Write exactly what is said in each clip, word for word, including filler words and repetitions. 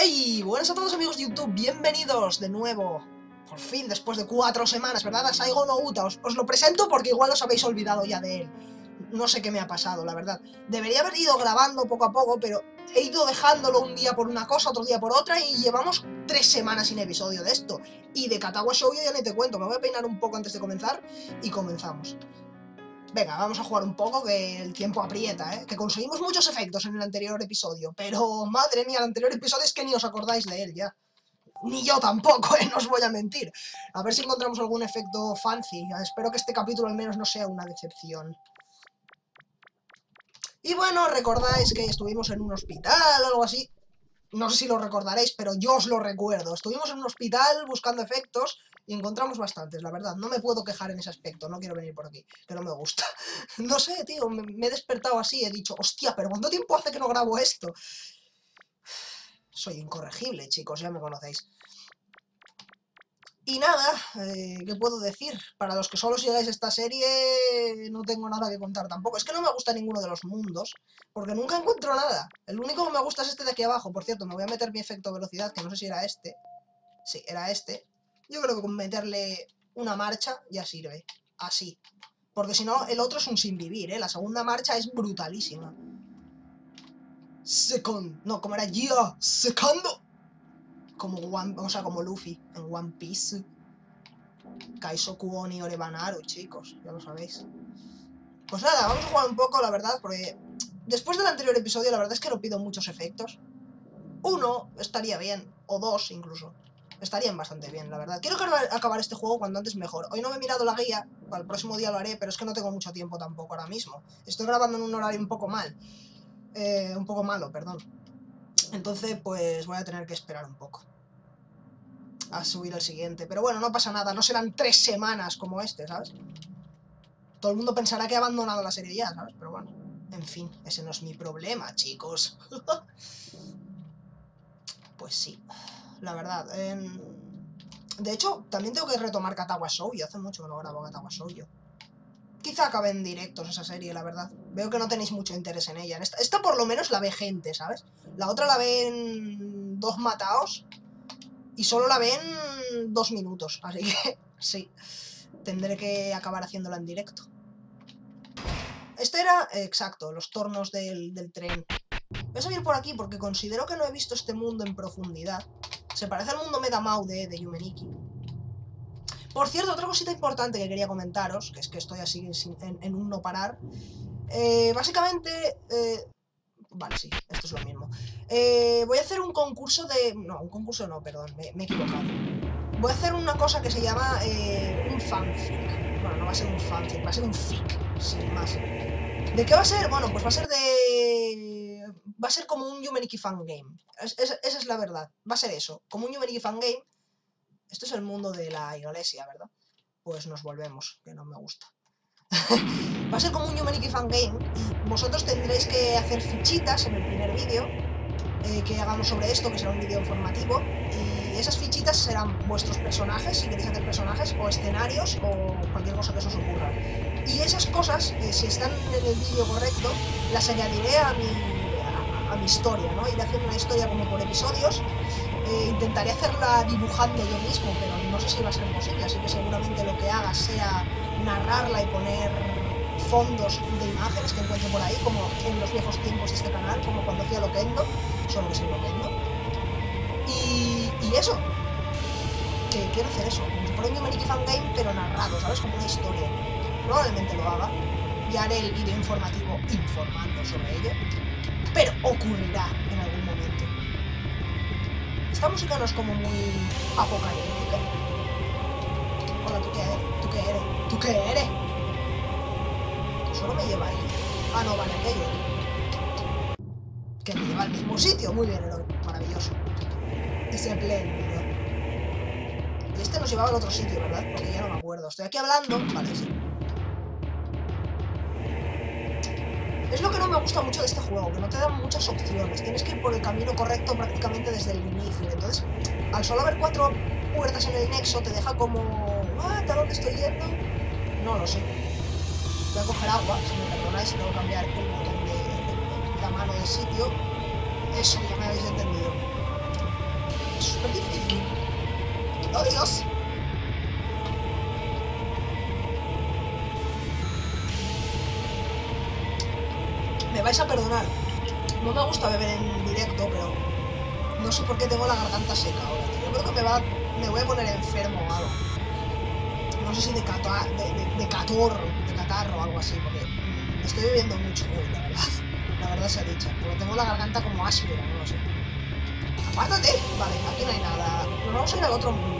¡Hey! Buenas a todos amigos de YouTube, bienvenidos de nuevo. Por fin, después de cuatro semanas, ¿verdad? A Saigo no Uta. Os, os lo presento porque igual os habéis olvidado ya de él. No sé qué me ha pasado, la verdad. Debería haber ido grabando poco a poco, pero he ido dejándolo un día por una cosa, otro día por otra, y llevamos tres semanas sin episodio de esto. Y de Katawa Shoujo ya ni te cuento, me voy a peinar un poco antes de comenzar, y comenzamos. Venga, vamos a jugar un poco, que el tiempo aprieta, ¿eh? Que conseguimos muchos efectos en el anterior episodio, pero madre mía, el anterior episodio es que ni os acordáis de él ya. Ni yo tampoco, ¿eh? No os voy a mentir. A ver si encontramos algún efecto fancy. Espero que este capítulo al menos no sea una decepción. Y bueno, recordáis que estuvimos en un hospital o algo así. No sé si lo recordaréis, pero yo os lo recuerdo. Estuvimos en un hospital buscando efectos y encontramos bastantes, la verdad. No me puedo quejar en ese aspecto, no quiero venir por aquí, que no me gusta. No sé, tío, me, me he despertado así, he dicho, hostia, pero ¿cuánto tiempo hace que no grabo esto? Soy incorregible, chicos, ya me conocéis. Y nada, eh, ¿qué puedo decir? Para los que solo sigáis esta serie, no tengo nada que contar tampoco. Es que no me gusta ninguno de los mundos, porque nunca encuentro nada. El único que me gusta es este de aquí abajo. Por cierto, me voy a meter mi efecto velocidad, que no sé si era este. Sí, era este. Yo creo que con meterle una marcha ya sirve. Así. Porque si no, el otro es un sin vivir, ¿eh? La segunda marcha es brutalísima. Second. No, ¿cómo era? Yeah, secando. Como One, o sea, como Luffy en One Piece. Kaisoku Oni Orebanaru, chicos, ya lo sabéis. Pues nada, vamos a jugar un poco, la verdad, porque después del anterior episodio, la verdad es que no pido muchos efectos. Uno estaría bien, o dos incluso. Estarían bastante bien, la verdad. Quiero acabar este juego cuanto antes mejor. Hoy no me he mirado la guía, para el próximo día lo haré, pero es que no tengo mucho tiempo tampoco ahora mismo. Estoy grabando en un horario un poco mal. Eh, un poco malo, perdón. Entonces, pues voy a tener que esperar un poco a subir el siguiente. Pero bueno, no pasa nada, no serán tres semanas como este, ¿sabes? Todo el mundo pensará que he abandonado la serie ya, ¿sabes? Pero bueno, en fin, ese no es mi problema, chicos. Pues sí, la verdad. Eh... De hecho, también tengo que retomar Katawa Shoujo. Hace mucho que no grabo Katawa Shoujo. Quizá acabe en directos esa serie, la verdad. Veo que no tenéis mucho interés en ella. Esta, esta por lo menos la ve gente, ¿sabes? La otra la ven dos mataos y solo la ven dos minutos. Así que sí, tendré que acabar haciéndola en directo. Este era, eh, exacto, los tornos del, del tren. Voy a salir por aquí porque considero que no he visto este mundo en profundidad. Se parece al mundo Medamau de, de Yume Nikki. Por cierto, otra cosita importante que quería comentaros, que es que estoy así en, en un no parar. Eh, básicamente... Eh, vale, sí, esto es lo mismo. Eh, voy a hacer un concurso de... No, un concurso no, perdón, me, me he equivocado. Voy a hacer una cosa que se llama eh, un fanfic. Bueno, no va a ser un fanfic, va a ser un fic, sin más. ¿De qué va a ser? Bueno, pues va a ser de... Va a ser como un Yume Nikki Fangame. Es, es, esa es la verdad. Va a ser eso, como un Yume Nikki Fangame. Esto es el mundo de la iglesia, ¿verdad? Pues nos volvemos, que no me gusta. Va a ser como un Yume Nikki Fangame y vosotros tendréis que hacer fichitas en el primer vídeo eh, que hagamos sobre esto, que será un vídeo informativo, y esas fichitas serán vuestros personajes, si queréis hacer personajes, o escenarios, o cualquier cosa que os ocurra. Y esas cosas, eh, si están en el vídeo correcto, las añadiré a mi, a, a mi historia, ¿no? Iré haciendo una historia como por episodios. Eh, intentaré hacerla dibujando yo mismo, pero no sé si va a ser posible, así que seguramente lo que haga sea narrarla y poner fondos de imágenes que encuentre por ahí, como en los viejos tiempos de este canal, como cuando hacía Loquendo, solo que sin Loquendo. Y, y eso, que quiero hacer eso, como si fuera un Yume Nikki Fangame, pero narrado, ¿sabes? Como una historia. Probablemente lo haga, ya haré el vídeo informativo informando sobre ello, pero ocurrirá en algún momento. Esta música no es como muy apocalíptica. Hola, ¿tú qué eres? ¿Tú qué eres? ¿Tú qué eres? Solo me lleva ahí. Ah, no, vale, aquello. Que me lleva al mismo sitio. Muy bien, Héroe. Maravilloso. Es espléndido. Y este nos llevaba al otro sitio, ¿verdad? Porque ya no me acuerdo. Estoy aquí hablando. Vale, sí. Es lo que no me gusta mucho de este juego, que no te dan muchas opciones. Tienes que ir por el camino correcto prácticamente desde el inicio. Entonces, al solo haber cuatro puertas en el nexo, te deja como... ¿Ah, ¿a dónde estoy yendo? No lo sé. Voy a coger agua, si me perdonáis, tengo que cambiar el botón de, de, de la mano del sitio. Eso, ya me habéis entendido. súper difícil. ¡Oh, Dios! Me vais a perdonar. No me gusta beber en directo, pero no sé por qué tengo la garganta seca ahora, tío. Yo creo que me, va, me voy a poner enfermo o algo. No sé si de, cata, de, de, de catorro, de catarro o algo así, porque me estoy bebiendo mucho hoy, la verdad. La verdad se ha dicho. Pero tengo la garganta como áspera, no lo sé. ¡Apártate! Vale, aquí no hay nada. Nos vamos a ir al otro mundo.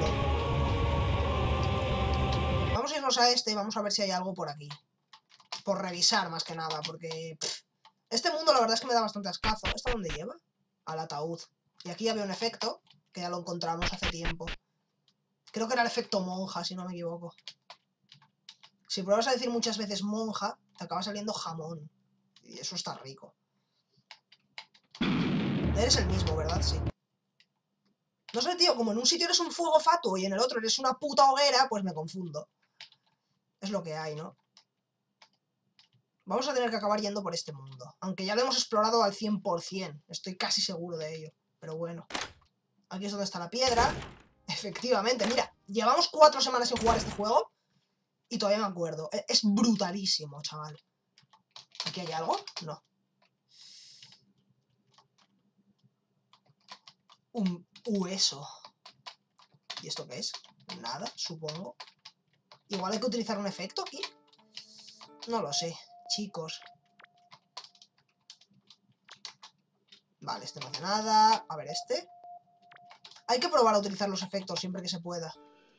Vamos a irnos a este y vamos a ver si hay algo por aquí. Por revisar, más que nada, porque... Pff, este mundo la verdad es que me da bastante ascazo. ¿Esto dónde lleva? Al ataúd. Y aquí había un efecto, que ya lo encontramos hace tiempo. Creo que era el efecto monja, si no me equivoco. Si pruebas a decir muchas veces monja, te acaba saliendo jamón. Y eso está rico. Eres el mismo, ¿verdad? Sí. No sé, tío, como en un sitio eres un fuego fatuo y en el otro eres una puta hoguera, pues me confundo. Es lo que hay, ¿no? Vamos a tener que acabar yendo por este mundo. Aunque ya lo hemos explorado al cien por cien. Estoy casi seguro de ello. Pero bueno. Aquí es donde está la piedra. Efectivamente, mira. Llevamos cuatro semanas sin jugar este juego. Y todavía me acuerdo. Es brutalísimo, chaval. ¿Aquí hay algo? No. Un hueso. ¿Y esto qué es? Nada, supongo. Igual hay que utilizar un efecto aquí. No lo sé, chicos. Vale, este no hace nada. A ver, este. Hay que probar a utilizar los efectos siempre que se pueda.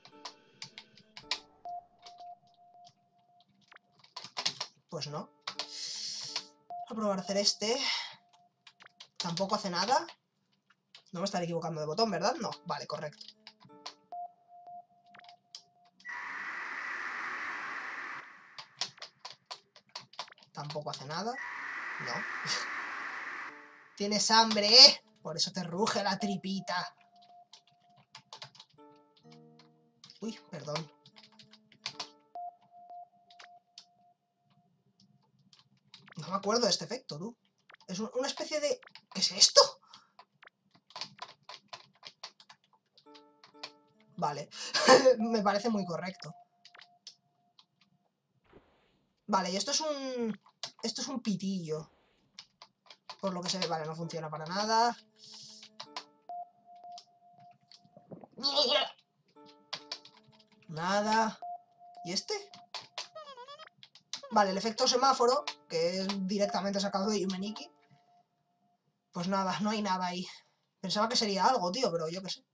Pues no. Voy a probar a hacer este. Tampoco hace nada. No me estaré equivocando de botón, ¿verdad? No, vale, correcto. Tampoco hace nada. No. Tienes hambre, ¿eh? Por eso te ruge la tripita. Uy, perdón. No me acuerdo de este efecto, tú. Es una especie de... ¿Qué es esto? Vale. Me parece muy correcto. Vale, y esto es un... Esto es un pitillo. Por lo que se ve, vale, no funciona para nada. Nada. ¿Y este? Vale, el efecto semáforo, que es directamente sacado de Yumeniki. Pues nada, no hay nada ahí. Pensaba que sería algo, tío, pero yo qué sé.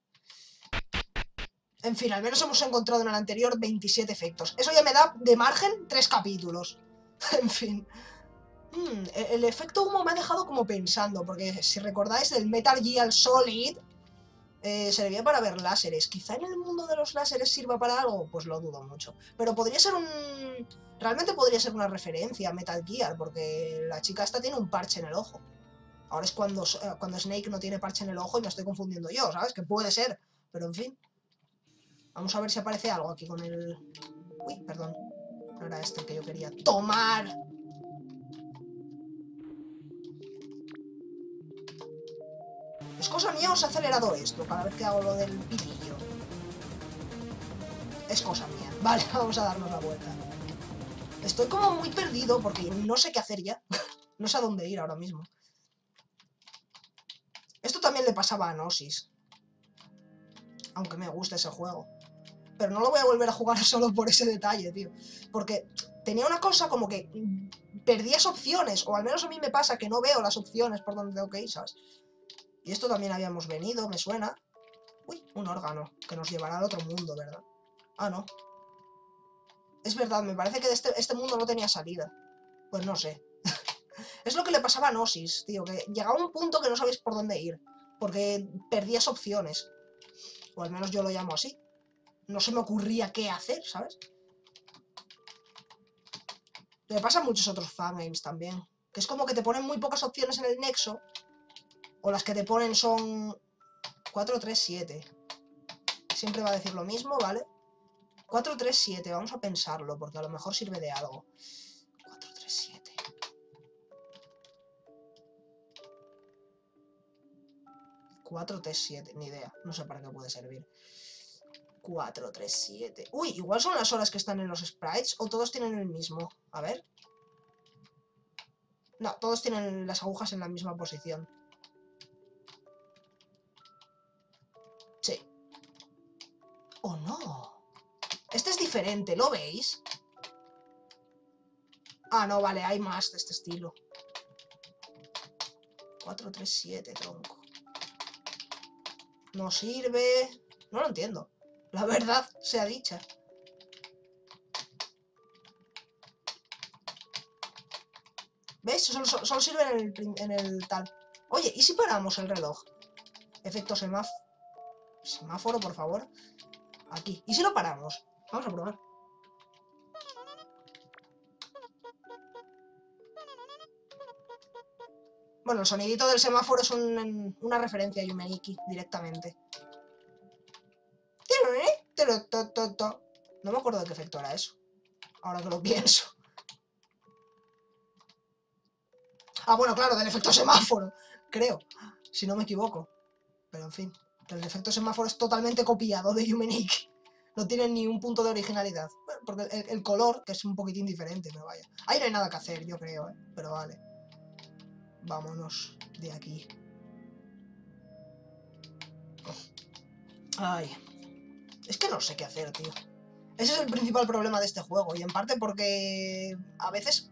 En fin, al menos hemos encontrado en el anterior veintisiete efectos. Eso ya me da de margen tres capítulos. En fin. Hmm, el efecto humo me ha dejado como pensando, porque si recordáis del Metal Gear Solid, eh, servía para ver láseres. Quizá en el mundo de los láseres sirva para algo, pues lo dudo mucho. Pero podría ser un... Realmente podría ser una referencia a Metal Gear, porque la chica esta tiene un parche en el ojo. Ahora es cuando, cuando Snake no tiene parche en el ojo y me estoy confundiendo yo, ¿sabes? Que puede ser, pero en fin. Vamos a ver si aparece algo aquí con el... Uy, perdón. No era este el que yo quería tomar. Es cosa mía o se ha acelerado esto cada vez que hago lo del pitillo. Es cosa mía. Vale, vamos a darnos la vuelta. Estoy como muy perdido porque no sé qué hacer ya. No sé a dónde ir ahora mismo. Esto también le pasaba a Gnosis. Aunque me guste ese juego. Pero no lo voy a volver a jugar solo por ese detalle, tío. Porque tenía una cosa como que perdías opciones. O al menos a mí me pasa que no veo las opciones por donde tengo que ir, ¿sabes? Y esto también habíamos venido, me suena. Uy, un órgano. Que nos llevará al otro mundo, ¿verdad? Ah, no. Es verdad, me parece que este, este mundo no tenía salida. Pues no sé. Es lo que le pasaba a Gnosis, tío. Que llegaba un punto que no sabías por dónde ir. Porque perdías opciones. O al menos yo lo llamo así. No se me ocurría qué hacer, ¿sabes? Me pasa a muchos otros fangames también. Que es como que te ponen muy pocas opciones en el nexo. O las que te ponen son... cuatro, tres, siete. Siempre va a decir lo mismo, ¿vale? cuatro, tres, siete. Vamos a pensarlo, porque a lo mejor sirve de algo. cuatro, tres, siete. cuatro, tres, siete. Ni idea. No sé para qué puede servir. cuatro, tres, siete. Uy, igual son las horas que están en los sprites o todos tienen el mismo. A ver. No, todos tienen las agujas en la misma posición. Sí. ¡Oh, no! Este es diferente, ¿lo veis? Ah, no, vale, hay más de este estilo. cuatro, tres, siete, tronco. No sirve... No lo entiendo. La verdad sea dicha. ¿Veis? Solo, solo, solo sirve en el, en el tal. Oye, ¿y si paramos el reloj? Efecto semáforo. Semáforo, por favor. Aquí. ¿Y si lo paramos? Vamos a probar. Bueno, el sonidito del semáforo es un, una referencia a Yume Nikki directamente. No me acuerdo de qué efecto era eso. Ahora que lo pienso. Ah, bueno, claro, del efecto semáforo. Creo. Si no me equivoco. Pero en fin. El efecto semáforo es totalmente copiado de Yume Nikki. No tiene ni un punto de originalidad. Bueno, porque el, el color, que es un poquitín diferente, pero vaya. Ahí no hay nada que hacer, yo creo, ¿eh? Pero vale. Vámonos de aquí. Ay. Es que no sé qué hacer, tío. Ese es el principal problema de este juego. Y en parte porque a veces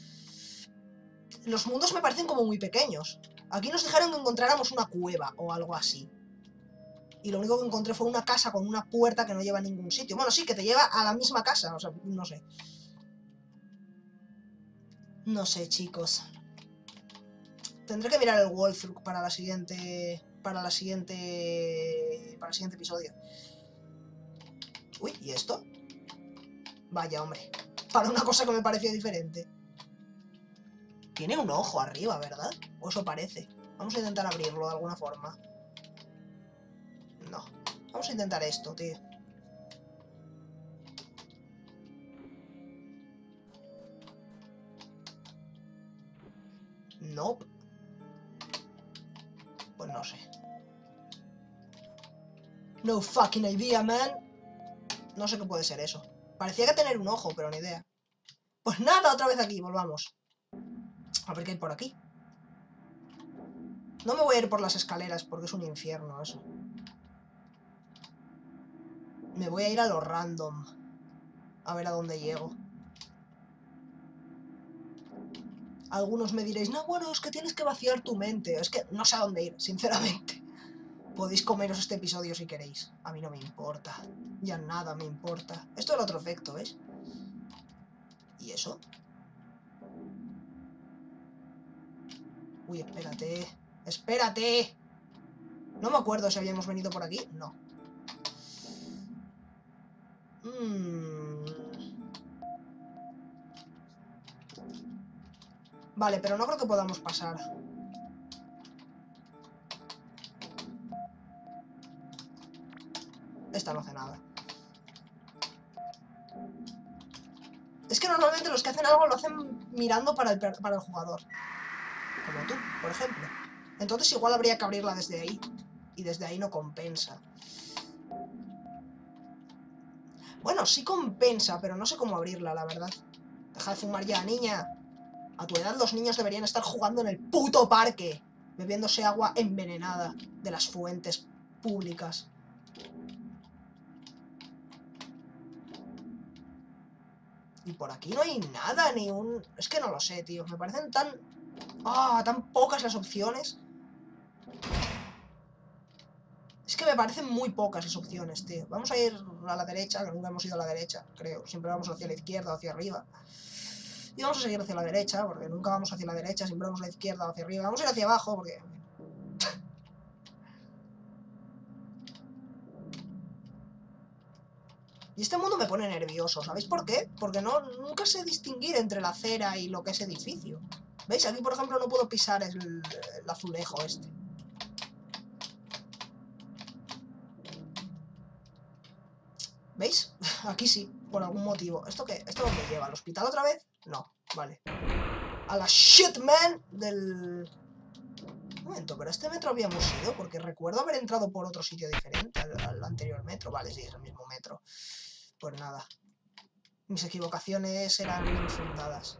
los mundos me parecen como muy pequeños. Aquí nos dijeron que encontráramos una cueva o algo así. Y lo único que encontré fue una casa con una puerta que no lleva a ningún sitio. Bueno, sí, que te lleva a la misma casa. O sea, no sé. No sé, chicos. Tendré que mirar el walkthrough para la siguiente... Para la siguiente... Para el siguiente episodio. Uy, ¿y esto? Vaya, hombre. Para una cosa que me pareció diferente. Tiene un ojo arriba, ¿verdad? O eso parece. Vamos a intentar abrirlo de alguna forma. No. Vamos a intentar esto, tío. Nope. Pues no sé. No fucking idea, man. No sé qué puede ser eso. Parecía que tener un ojo, pero ni idea. Pues nada, otra vez aquí, volvamos. A ver qué hay por aquí. No me voy a ir por las escaleras porque es un infierno eso. Me voy a ir a lo random. A ver a dónde llego. Algunos me diréis, no, bueno, es que tienes que vaciar tu mente. Es que no sé a dónde ir, sinceramente. Podéis comeros este episodio si queréis. A mí no me importa. Ya nada me importa. Esto es el otro efecto, ¿ves? ¿Y eso? Uy, espérate. ¡Espérate! No me acuerdo si habíamos venido por aquí. No. Mm. Vale, pero no creo que podamos pasar. Esta no hace nada. Es que normalmente los que hacen algo lo hacen mirando para el, para el jugador. Como tú, por ejemplo. Entonces igual habría que abrirla desde ahí. Y desde ahí no compensa. Bueno, sí compensa, pero no sé cómo abrirla, la verdad. Deja de fumar ya, niña. A tu edad los niños deberían estar jugando en el puto parque, bebiéndose agua envenenada de las fuentes públicas. Y por aquí no hay nada, ni un... Es que no lo sé, tío. Me parecen tan... Ah, tan pocas las opciones. Es que me parecen muy pocas las opciones, tío. Vamos a ir a la derecha, que nunca hemos ido a la derecha, creo. Siempre vamos hacia la izquierda o hacia arriba. Y vamos a seguir hacia la derecha, porque nunca vamos hacia la derecha, siempre vamos a la izquierda o hacia arriba. Vamos a ir hacia abajo, porque... Y este mundo me pone nervioso, ¿sabéis por qué? Porque no, nunca sé distinguir entre la acera y lo que es edificio. ¿Veis? Aquí, por ejemplo, no puedo pisar el, el azulejo este. ¿Veis? Aquí sí, por algún motivo. ¿Esto qué? ¿Esto dónde lleva? ¿Al hospital otra vez? No, vale. A la shit, man, del... Un momento, pero a este metro habíamos ido, porque recuerdo haber entrado por otro sitio diferente al, al anterior metro. Vale, sí, es el mismo metro. Pues nada. Mis equivocaciones eran infundadas.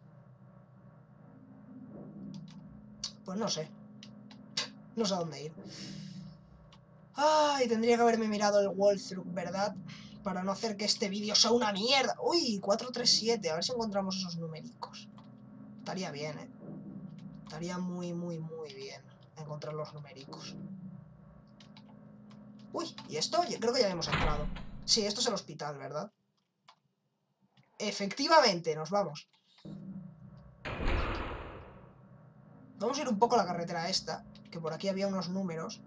Pues no sé. No sé a dónde ir. Ay, tendría que haberme mirado el walkthrough, ¿verdad? Para no hacer que este vídeo sea una mierda. Uy, cuatro tres siete. A ver si encontramos esos numericos. Estaría bien, ¿eh? Estaría muy, muy, muy bien encontrar los numéricos. Uy, ¿y esto? Yo creo que ya habíamos entrado. Sí, esto es el hospital, ¿verdad? Efectivamente, nos vamos. Vamos a ir un poco a la carretera esta, que por aquí había unos números.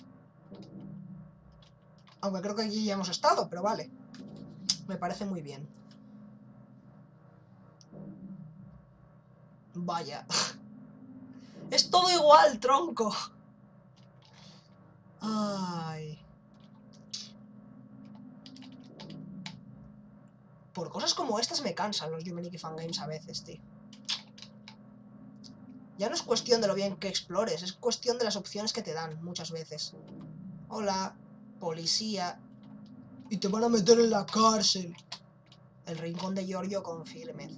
Aunque creo que aquí ya hemos estado, pero vale. Me parece muy bien. Vaya. Es todo igual, tronco. Ay. Por cosas como estas me cansan los Humanity Fangames a veces, tío. Ya no es cuestión de lo bien que explores, es cuestión de las opciones que te dan, muchas veces. Hola, policía. Y te van a meter en la cárcel. El rincón de Giorgio confirme.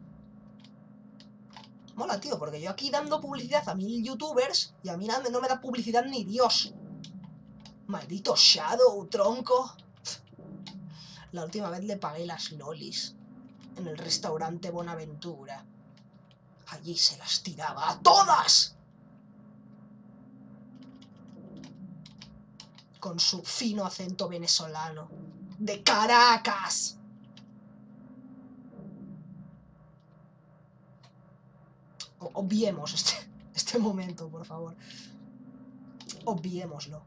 Mola, tío, porque yo aquí dando publicidad a mil youtubers y a mí no me da publicidad ni Dios. Maldito Shadow, tronco. La última vez le pagué las lolis en el restaurante Bonaventura. Allí se las tiraba a todas. Con su fino acento venezolano. ¡De Caracas! Obviemos este, este momento, por favor. Obviémoslo.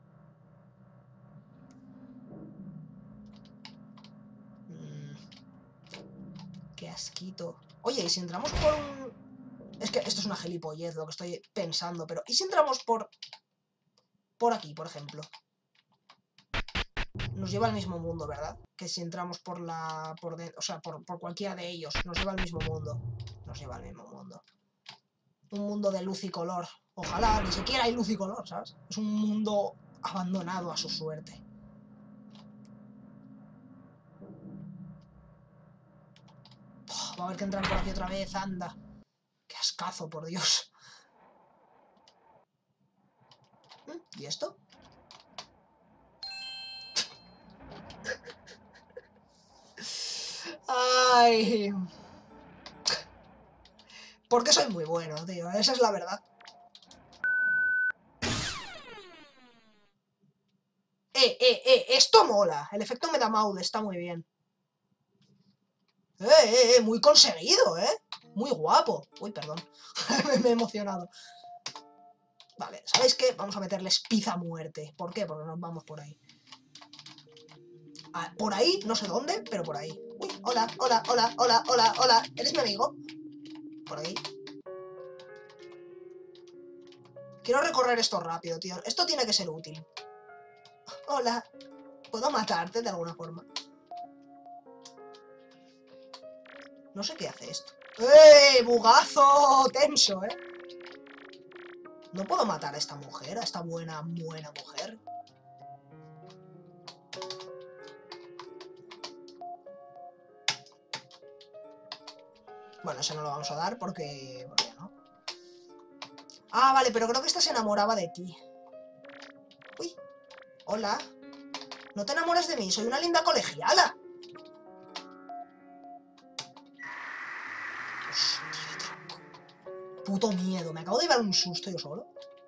Mm. Qué asquito. Oye, ¿y si entramos por un...? Es que esto es una gilipollez lo que estoy pensando, pero... ¿y si entramos por... por aquí, por ejemplo? Nos lleva al mismo mundo, ¿verdad? Que si entramos por la... por de... o sea, por, por cualquiera de ellos. Nos lleva al mismo mundo. Nos lleva al mismo mundo. Un mundo de luz y color. Ojalá ni siquiera hay luz y color, ¿sabes? Es un mundo abandonado a su suerte. Oh, va a haber que entrar por aquí otra vez, anda. Qué ascazo, por Dios. ¿Y esto? Ay... Porque soy muy bueno, tío. Esa es la verdad. Eh, eh, eh. Esto mola. El efecto Medamaude está muy bien. Eh, eh, eh. Muy conseguido, eh. Muy guapo. Uy, perdón. Me he emocionado. Vale, ¿sabéis qué? Vamos a meterles pizza a muerte. ¿Por qué? Porque nos vamos por ahí. Ah, por ahí, no sé dónde, pero por ahí. Uy, hola, hola, hola, hola, hola, hola. ¿Eres mi amigo? Por ahí. Quiero recorrer esto rápido, tío. Esto tiene que ser útil. Hola. ¿Puedo matarte de alguna forma? No sé qué hace esto. ¡Eh! ¡Bugazo! Tenso, ¿eh? No puedo matar a esta mujer, a esta buena, buena mujer. Bueno, ese no lo vamos a dar porque... porque no. Ah, vale, pero creo que esta se enamoraba de ti. Uy. Hola. No te enamores de mí, soy una linda colegiala. Hostia, tronco. Puto miedo, me acabo de llevar un susto yo solo.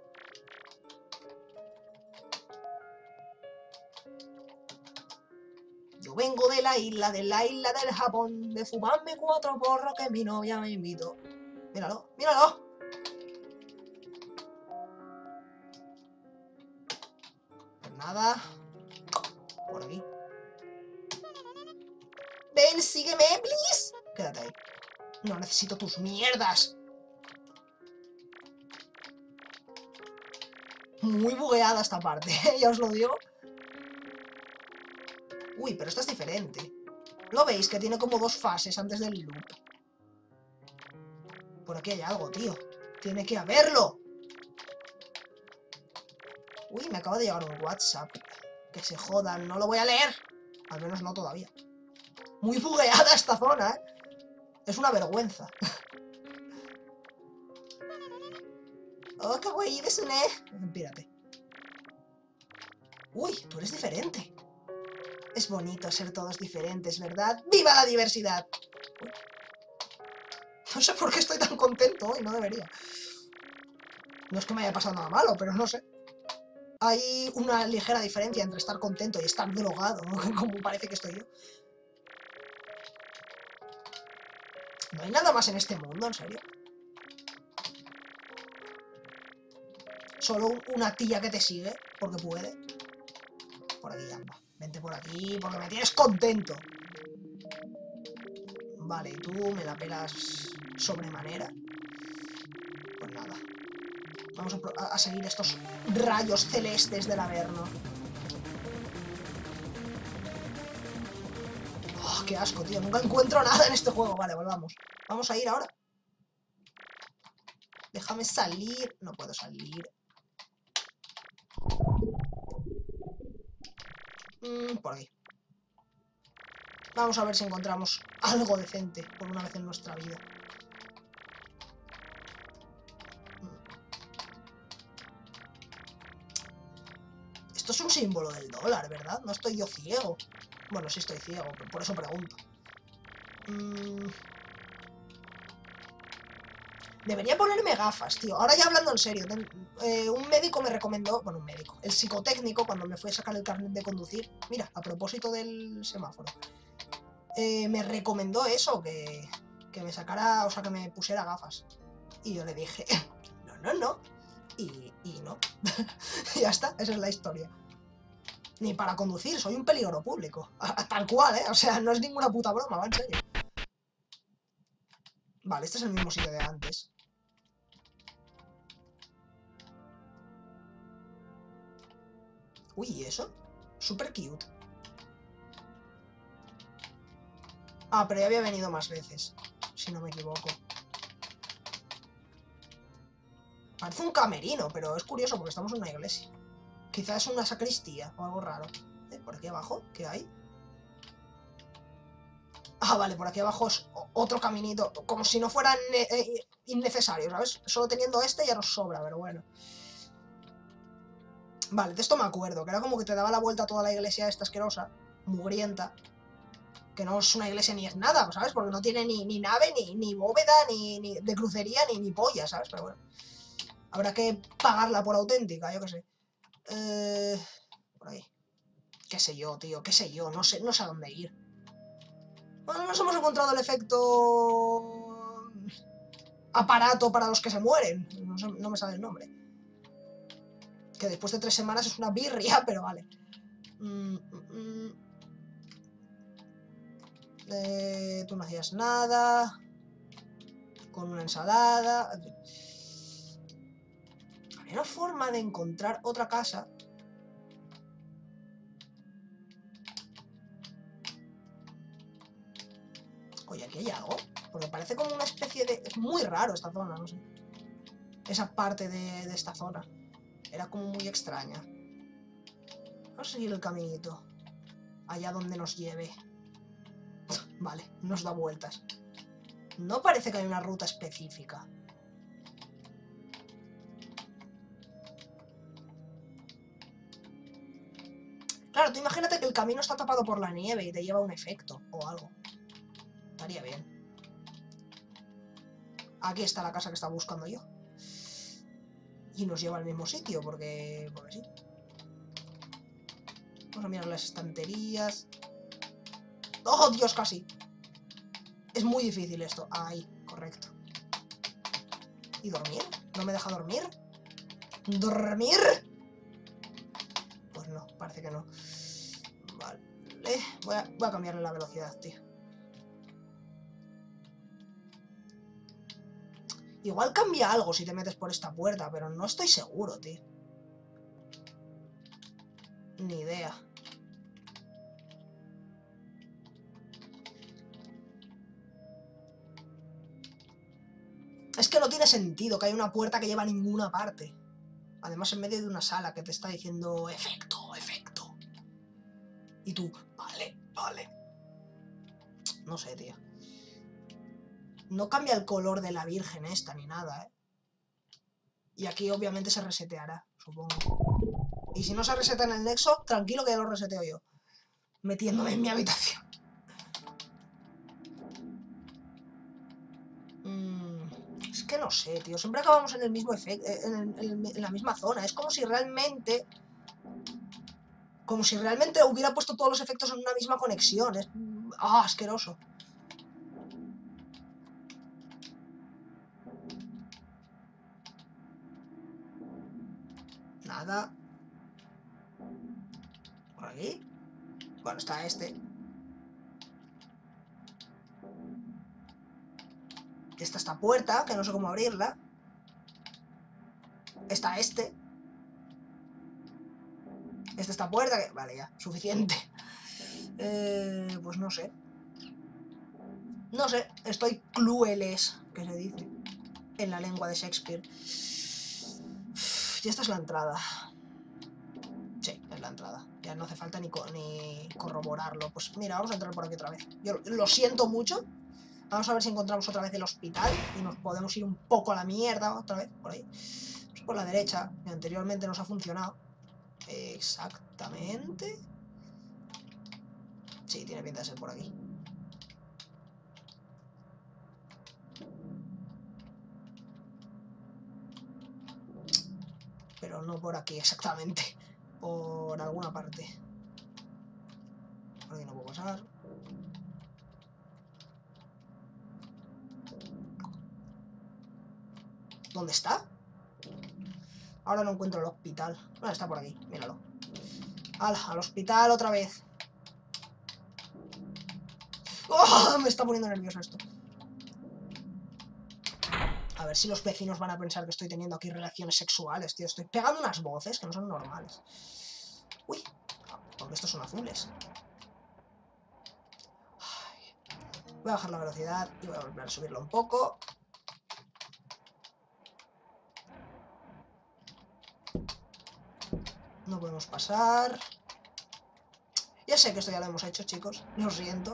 Yo vengo de la isla, de la isla del Japón, de fumarme cuatro porros que mi novia me invitó. Míralo, míralo. Pues nada. Por aquí. Ven, sígueme, please. Quédate ahí. No necesito tus mierdas. Muy bugueada esta parte, ya os lo digo. Uy, pero esta es diferente. ¿Lo veis? Que tiene como dos fases antes del loop. Por aquí hay algo, tío. Tiene que haberlo. Uy, me acaba de llegar un WhatsApp. Que se jodan, no lo voy a leer. Al menos no todavía. Muy bugueada esta zona, ¿eh? Es una vergüenza. Oh, qué güey, desune. Espérate. Uy, tú eres diferente. Es bonito ser todos diferentes, ¿verdad? ¡Viva la diversidad! Uy. No sé por qué estoy tan contento hoy, no debería. No es que me haya pasado nada malo, pero no sé. Hay una ligera diferencia entre estar contento y estar drogado, ¿no? Como parece que estoy yo. No hay nada más en este mundo, en serio. Solo una tía que te sigue, porque puede. Por aquí, anda. Vente por aquí, porque me tienes contento. Vale, y tú me la pelas sobremanera. Pues nada. Vamos a, a seguir estos rayos celestes del Averno. Oh, qué asco, tío. Nunca encuentro nada en este juego. Vale, volvamos. Vamos a ir ahora. Déjame salir. No puedo salir. Mm, por aquí. Vamos a ver si encontramos algo decente por una vez en nuestra vida. Esto es un símbolo del dólar, ¿verdad? No estoy yo ciego. Bueno, sí estoy ciego, pero por eso pregunto. Mm... Debería ponerme gafas, tío. Ahora ya hablando en serio. Eh, un médico me recomendó... Bueno, un médico. El psicotécnico, cuando me fui a sacar el carnet de conducir... Mira, a propósito del semáforo. Eh, me recomendó eso, que, que me sacara... O sea, que me pusiera gafas. Y yo le dije... No, no, no. Y, y no. Ya está, esa es la historia. Ni para conducir, soy un peligro público. Tal cual, ¿eh? O sea, no es ninguna puta broma, va en serio. Vale, este es el mismo sitio de antes. Uy, ¿y eso? Súper cute. Ah, pero ya había venido más veces, si no me equivoco. Parece un camerino, pero es curioso porque estamos en una iglesia. Quizás es una sacristía o algo raro. ¿Eh? ¿Por aquí abajo? ¿Qué hay? Ah, vale, por aquí abajo es otro caminito. Como si no fueran eh, innecesarios, ¿sabes? Solo teniendo este ya nos sobra, pero bueno. Vale, de esto me acuerdo, que era como que te daba la vuelta a toda la iglesia esta asquerosa, mugrienta. Que no es una iglesia ni es nada, ¿sabes? Porque no tiene ni, ni nave, ni, ni bóveda, ni, ni de crucería, ni, ni polla, ¿sabes? Pero bueno. Habrá que pagarla por auténtica, yo qué sé. Eh, por ahí. Qué sé yo, tío, qué sé yo. No sé, no sé a dónde ir. Bueno, nos hemos encontrado el efecto... aparato para los que se mueren. No, sé, no me sale el nombre. Que después de tres semanas es una birria, pero vale. Mm, mm, mm. Eh, tú no hacías nada. Con una ensalada. Había una forma de encontrar otra casa. Oye, aquí hay algo. Porque parece como una especie de... Es muy raro esta zona, no sé. Esa parte de, de esta zona. Era como muy extraña. Vamos a seguir el caminito. Allá donde nos lleve. Vale, nos da vueltas. No parece que haya una ruta específica. Claro, tú imagínate que el camino está tapado por la nieve y te lleva un efecto o algo. Estaría bien. Aquí está la casa que estaba buscando yo. Y nos lleva al mismo sitio, porque... porque sí. Vamos a mirar las estanterías. ¡Oh, Dios, casi! Es muy difícil esto. Ahí, correcto. ¿Y dormir? ¿No me deja dormir? ¿Dormir? Pues no, parece que no. Vale. Voy a, voy a cambiarle la velocidad, tío. Igual cambia algo si te metes por esta puerta, pero no estoy seguro, tío. Ni idea. Es que no tiene sentido que haya una puerta que lleva a ninguna parte. Además, en medio de una sala que te está diciendo efecto, efecto. Y tú, vale, vale. No sé, tío. No cambia el color de la virgen esta ni nada, ¿eh? Y aquí obviamente se reseteará, supongo. Y si no se reseta en el nexo, tranquilo que ya lo reseteo yo. Metiéndome en mi habitación. Mm, es que no sé, tío. Siempre acabamos en el mismo efecto, en, en, en la misma zona. Es como si realmente... Como si realmente hubiera puesto todos los efectos en una misma conexión. Es... ¡Ah, asqueroso! Nada. ¿Por aquí? Bueno, está este. Está esta puerta, que no sé cómo abrirla. Está este. Está esta puerta, que... Vale, ya, suficiente. Eh, pues no sé. No sé, estoy clueless, que se dice en la lengua de Shakespeare. Y esta es la entrada. Sí, es la entrada. Ya no hace falta ni, co ni corroborarlo. Pues mira, vamos a entrar por aquí otra vez. Yo lo siento mucho. Vamos a ver si encontramos otra vez el hospital y nos podemos ir un poco a la mierda otra vez, por ahí. Pues por la derecha, que anteriormente nos ha funcionado. Exactamente. Sí, tiene pinta de ser por aquí. Pero no por aquí exactamente. Por alguna parte. Por aquí no puedo pasar. ¿Dónde está? Ahora no encuentro el hospital. Bueno, está por aquí, míralo. ¡Hala! Al hospital otra vez. ¡Oh! Me está poniendo nervioso esto. A ver si los vecinos van a pensar que estoy teniendo aquí relaciones sexuales, tío. Estoy pegando unas voces que no son normales. Uy, porque estos son azules. Ay. Voy a bajar la velocidad y voy a volver a subirlo un poco. No podemos pasar. Ya sé que esto ya lo hemos hecho, chicos. Lo siento.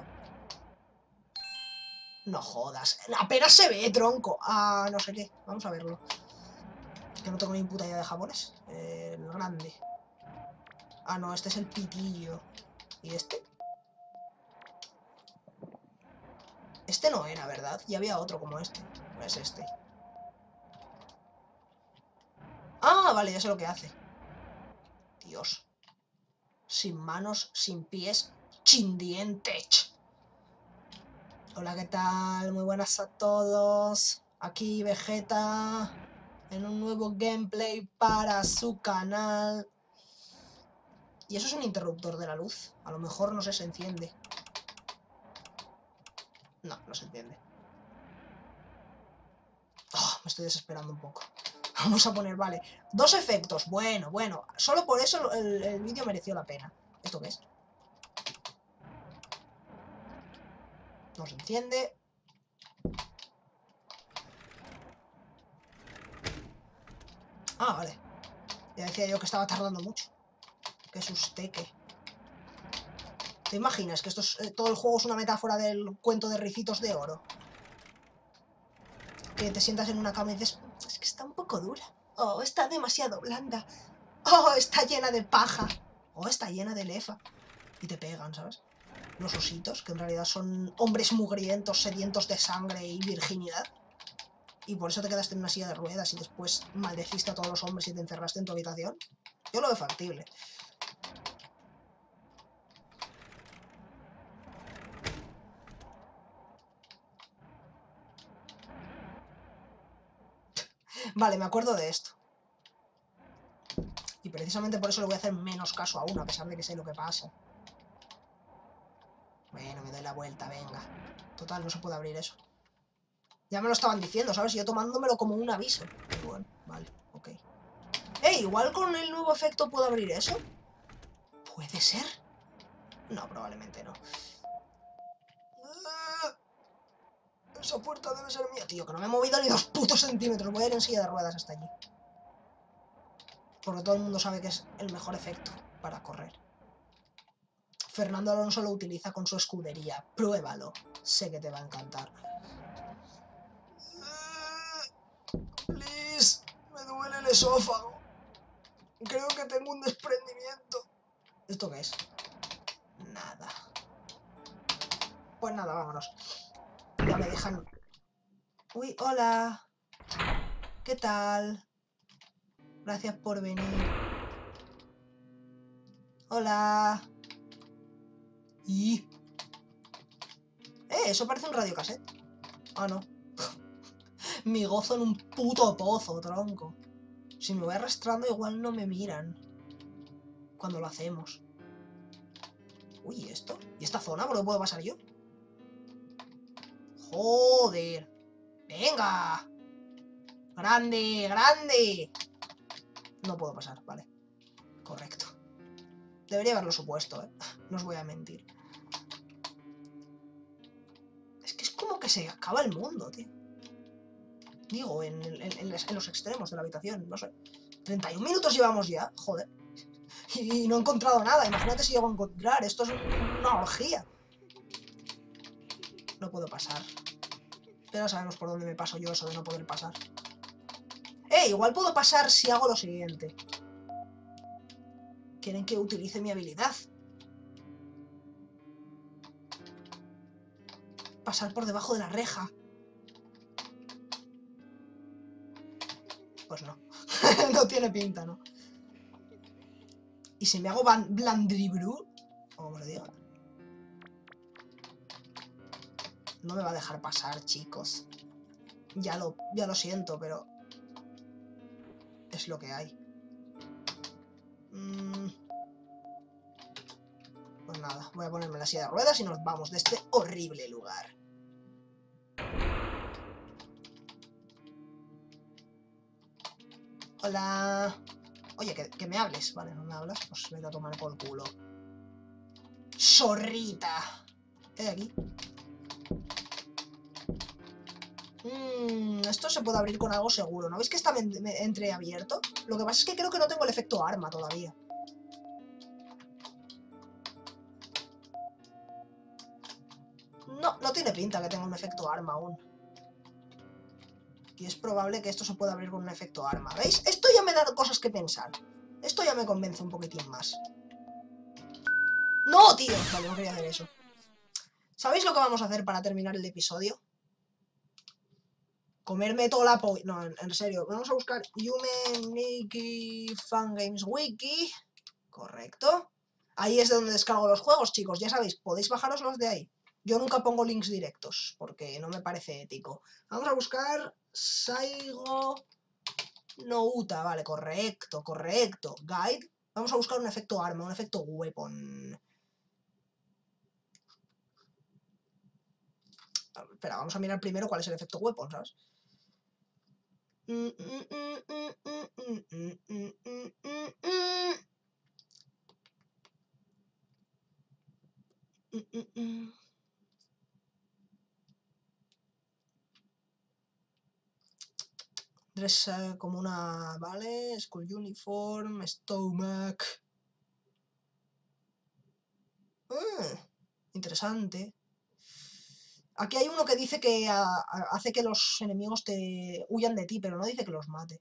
No jodas. Apenas se ve, tronco. Ah, no sé qué. Vamos a verlo. Que no tengo ni puta idea de japonés. Eh, el grande. Ah, no, este es el pitillo. ¿Y este? Este no era, ¿verdad? Y había otro como este. No es este. Ah, vale, ya sé lo que hace. Dios. Sin manos, sin pies, sin dientes. Hola, ¿qué tal? Muy buenas a todos. Aquí Vegeta en un nuevo gameplay para su canal. Y eso es un interruptor de la luz. A lo mejor no sé, se enciende. No, no se enciende. Oh, me estoy desesperando un poco. Vamos a poner, vale. Dos efectos. Bueno, bueno. Solo por eso el, el vídeo mereció la pena. ¿Esto qué es? No se enciende. Ah, vale. Ya decía yo que estaba tardando mucho. Qué susteque. ¿Te imaginas que esto es, eh, todo el juego es una metáfora del cuento de Ricitos de Oro? Que te sientas en una cama y dices, es que está un poco dura. Oh, está demasiado blanda. Oh, está llena de paja. Oh, está llena de lefa. Y te pegan, ¿sabes? Los ositos, que en realidad son hombres mugrientos, sedientos de sangre y virginidad. Y por eso te quedaste en una silla de ruedas y después maldeciste a todos los hombres y te encerraste en tu habitación. Yo lo veo factible. Vale, me acuerdo de esto. Y precisamente por eso le voy a hacer menos caso aún, a pesar de que sé lo que pasa. Bueno, me doy la vuelta, venga. Total, no se puede abrir eso. Ya me lo estaban diciendo, ¿sabes? Yo tomándomelo como un aviso. Pero bueno, vale, ok. ¡Eh! Igual con el nuevo efecto puedo abrir eso. ¿Puede ser? No, probablemente no. Esa puerta debe ser mía, tío, que no me he movido ni dos putos centímetros. Voy a ir en silla de ruedas hasta allí. Porque todo el mundo sabe que es el mejor efecto para correr. Fernando Alonso lo utiliza con su escudería. Pruébalo. Sé que te va a encantar. Please, me duele el esófago. Creo que tengo un desprendimiento. ¿Esto qué es? Nada. Pues nada, vámonos. Ya me dejan... Uy, hola. ¿Qué tal? Gracias por venir. Hola. Y... Eh, eso parece un radiocassette. Ah, no. Mi gozo en un puto pozo, tronco. Si me voy arrastrando igual no me miran. Cuando lo hacemos. Uy, ¿y esto? ¿Y esta zona? ¿Por qué puedo pasar yo? Joder. ¡Venga! ¡Grande! ¡Grande! No puedo pasar, vale. Correcto. Debería haberlo supuesto, ¿eh? No os voy a mentir. Es que es como que se acaba el mundo, tío. Digo, en, en, en, en los extremos de la habitación, no sé. treinta y un minutos llevamos ya, joder. Y no he encontrado nada, imagínate si llego a encontrar. Esto es una orgía. No puedo pasar. Pero ya sabemos por dónde me paso yo eso de no poder pasar. ¡Eh! Igual puedo pasar si hago lo siguiente. Quieren que utilice mi habilidad. Pasar por debajo de la reja. Pues no. No tiene pinta, ¿no? ¿Y si me hago blandribru? O como lo diga. No me va a dejar pasar, chicos. Ya lo, ya lo siento, pero... es lo que hay. Mm. Pues nada, voy a ponerme la silla de ruedas y nos vamos de este horrible lugar. Hola. Oye, que, que me hables. Vale, no me hablas, pues vete a tomar por culo. ¡Zorrita! ¿Qué hay aquí? Mmm, esto se puede abrir con algo seguro. ¿No veis que está entreabierto? Lo que pasa es que creo que no tengo el efecto arma todavía. No, no tiene pinta que tenga un efecto arma aún. Y es probable que esto se pueda abrir con un efecto arma. ¿Veis? Esto ya me da cosas que pensar. Esto ya me convence un poquitín más. ¡No, tío! Vale, no quería hacer eso. ¿Sabéis lo que vamos a hacer para terminar el episodio? Comerme toda la po... No, en, en serio. Vamos a buscar Yume Nikki Fangames Wiki. Correcto. Ahí es de donde descargo los juegos, chicos. Ya sabéis, podéis bajaroslos de ahí. Yo nunca pongo links directos, porque no me parece ético. Vamos a buscar Saigo no Uta. Vale, correcto, correcto. Guide. Vamos a buscar un efecto arma, un efecto weapon. Espera, vamos a mirar primero cuál es el efecto weapon, ¿sabes? Dress uh, como una... Vale, School Uniform, Stomach... Ah, interesante. Aquí hay uno que dice que a, a, hace que los enemigos te huyan de ti, pero no dice que los mate.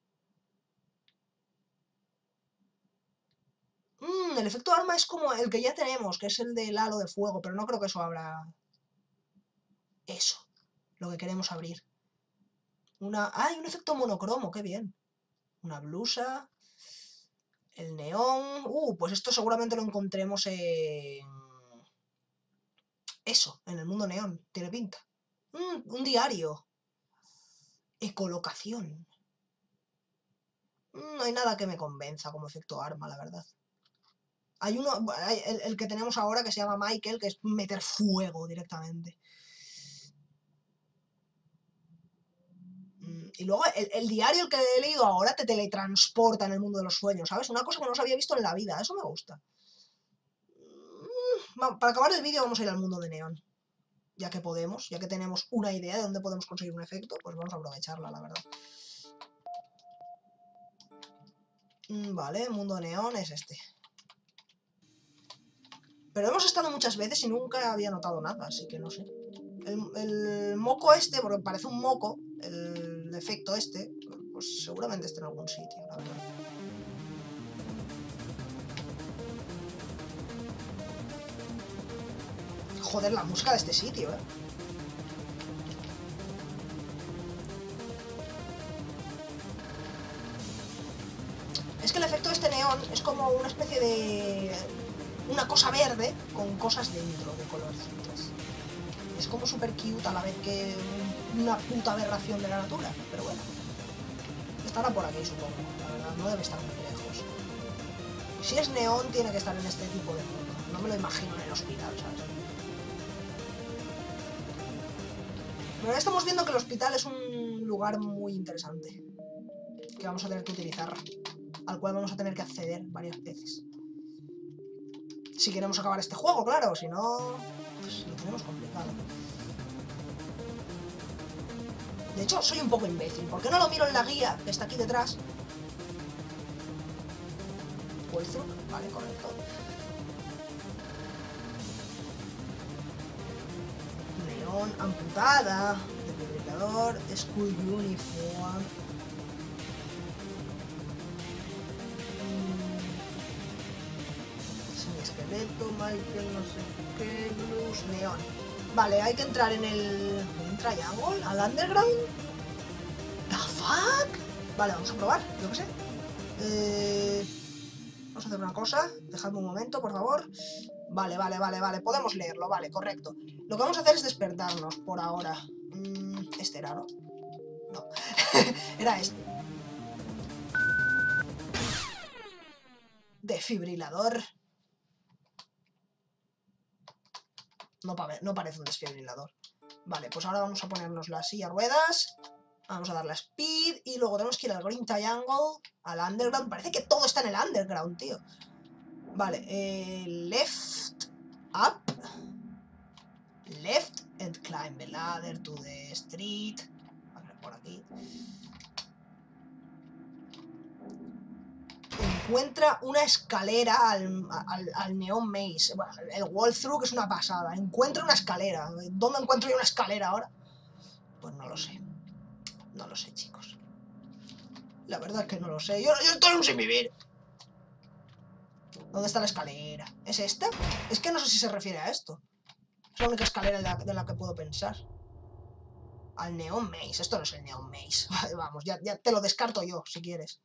Mm, el efecto arma es como el que ya tenemos, que es el del halo de fuego, pero no creo que eso abra... Eso, lo que queremos abrir. Una... ¡Ah, hay un efecto monocromo! ¡Qué bien! Una blusa... El neón... Uh, pues esto seguramente lo encontremos en... Eso, en el mundo neón. Tiene pinta. Mm, un diario. Ecolocación. Mm, no hay nada que me convenza como efecto arma, la verdad. Hay uno... Hay el, el que tenemos ahora que se llama Michael, que es meter fuego directamente. Y luego el, el diario, el que he leído ahora, te teletransporta en el mundo de los sueños, ¿sabes? Una cosa que no se había visto en la vida, eso me gusta. Para acabar el vídeo vamos a ir al mundo de neón. Ya que podemos, ya que tenemos una idea de dónde podemos conseguir un efecto, pues vamos a aprovecharla, la verdad. Mm, vale, mundo neón es este. Pero hemos estado muchas veces y nunca había notado nada, así que no sé. El, el moco este, porque parece un moco, el efecto este, pues seguramente esté en algún sitio, la verdad. Joder, la música de este sitio, eh. Es que el efecto de este neón es como una especie de... una cosa verde con cosas dentro de colorcitos. Es como súper cute a la vez que una puta aberración de la natura, pero bueno. Estará por aquí, supongo, la verdad, no debe estar muy lejos. Si es neón, tiene que estar en este tipo de mundo. No me lo imagino en el hospital, ¿sabes? Pero ahora estamos viendo que el hospital es un lugar muy interesante, que vamos a tener que utilizar, al cual vamos a tener que acceder varias veces. Si queremos acabar este juego, claro, si no, pues lo tenemos complicado. De hecho, soy un poco imbécil. ¿Por qué no lo miro en la guía que está aquí detrás? Wallthrough, vale, correcto. Neón, amputada, desfibrilador, school uniform. Esqueleto, Michael, no sé qué, blues, neón. Vale, hay que entrar en el... ¿un triangle? ¿Al underground? ¿The fuck? Vale, vamos a probar, yo qué sé. Eh... Vamos a hacer una cosa. Dejadme un momento, por favor. Vale, vale, vale, vale. Podemos leerlo, vale, correcto. Lo que vamos a hacer es despertarnos por ahora. Mm, este era, ¿no? No. Era este. Desfibrilador. No, pa no parece un desfibrilador. Vale, pues ahora vamos a ponernos la silla ruedas. Vamos a darle a speed. Y luego tenemos que ir al green triangle. Al underground. Parece que todo está en el underground, tío. Vale, eh, left. Up. Left. And climb the ladder to the street. A ver, por aquí. Encuentra una escalera al, al, al Neon Maze. Bueno, el Wallthrough, que es una pasada. Encuentra una escalera. ¿Dónde encuentro yo una escalera ahora? Pues no lo sé. No lo sé, chicos. La verdad es que no lo sé. Yo, yo estoy un sin vivir. ¿Dónde está la escalera? ¿Es esta? Es que no sé si se refiere a esto. Es la única escalera de la, de la que puedo pensar. Al Neon Maze. Esto no es el Neon Maze. Vamos, ya, ya te lo descarto yo, si quieres.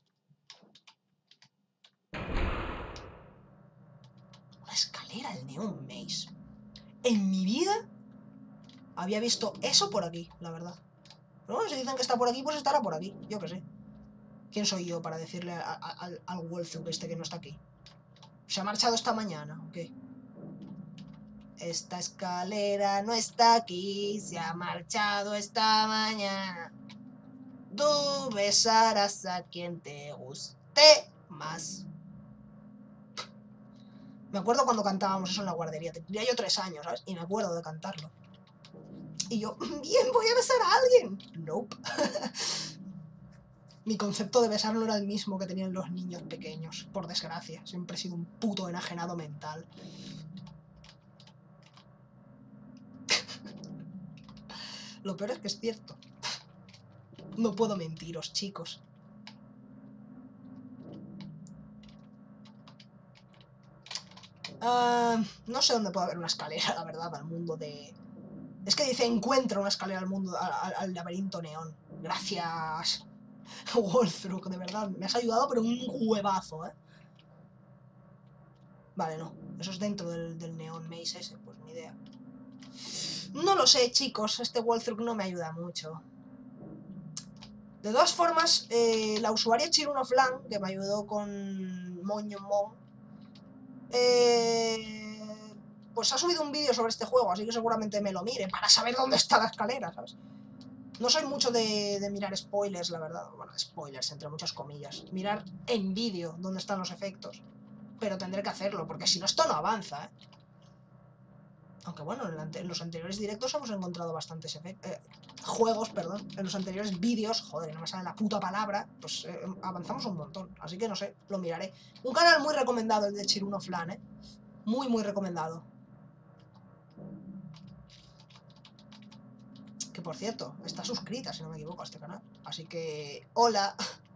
Una escalera al Neon Maze. En mi vida había visto eso por aquí, la verdad. Pero bueno, si dicen que está por aquí, pues estará por aquí. Yo qué sé. ¿Quién soy yo para decirle a, a, al, al Wallthrough este que no está aquí? ¿Se ha marchado esta mañana o qué? Esta escalera no está aquí, se ha marchado esta mañana. Tú besarás a quien te guste más. Me acuerdo cuando cantábamos eso en la guardería. Tendría yo tres años, ¿sabes? Y me acuerdo de cantarlo. Y yo, bien, voy a besar a alguien. Nope. Mi concepto de besar no era el mismo que tenían los niños pequeños, por desgracia. Siempre he sido un puto enajenado mental. Lo peor es que es cierto. No puedo mentiros, chicos. Uh, no sé dónde puede haber una escalera, la verdad, al mundo de... Es que dice, encuentra una escalera al mundo, al, al laberinto neón. Gracias, Wallthrough, de verdad, me has ayudado, pero un huevazo, ¿eh? Vale, no, eso es dentro del, del Neon Maze ese, pues ni idea. No lo sé, chicos, este Wallthrough no me ayuda mucho. De todas formas, eh, la usuaria Chiruno Flan, que me ayudó con Moño Mon, eh, pues ha subido un vídeo sobre este juego, así que seguramente me lo mire para saber dónde está la escalera, ¿sabes? No soy mucho de, de mirar spoilers, la verdad. Bueno, spoilers, entre muchas comillas. Mirar en vídeo dónde están los efectos. Pero tendré que hacerlo, porque si no esto no avanza, ¿eh? Aunque bueno, en, ante en los anteriores directos hemos encontrado bastantes eh, juegos, perdón. En los anteriores vídeos, joder, no me sale la puta palabra, pues eh, avanzamos un montón. Así que no sé, lo miraré. Un canal muy recomendado el de Chiruno Flan, ¿eh? Muy, muy recomendado. Que por cierto, está suscrita, si no me equivoco, a este canal. Así que, hola.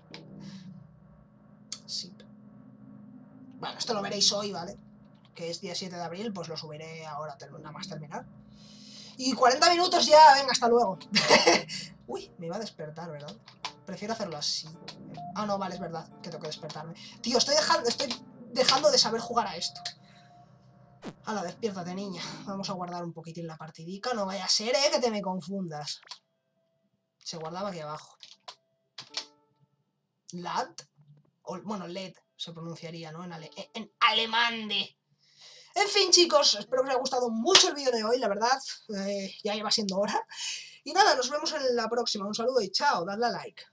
Sí. Bueno, esto lo veréis hoy, ¿vale? Que es día siete de abril, pues lo subiré ahora, nada más terminar. Y cuarenta minutos ya, venga, hasta luego. Uy, me iba a despertar, ¿verdad? Prefiero hacerlo así. Ah, no, vale, es verdad que tengo que despertarme. Tío, estoy dejando, estoy dejando de saber jugar a esto. Hala, despiértate, niña. Vamos a guardar un poquitín la partidica. No vaya a ser, ¿eh? Que te me confundas. Se guardaba aquí abajo. Lad. O, bueno, L E D se pronunciaría, ¿no? En, ale en alemán de... En fin, chicos, espero que os haya gustado mucho el vídeo de hoy, la verdad. Eh, ya lleva siendo hora. Y nada, nos vemos en la próxima. Un saludo y chao, dadle a like.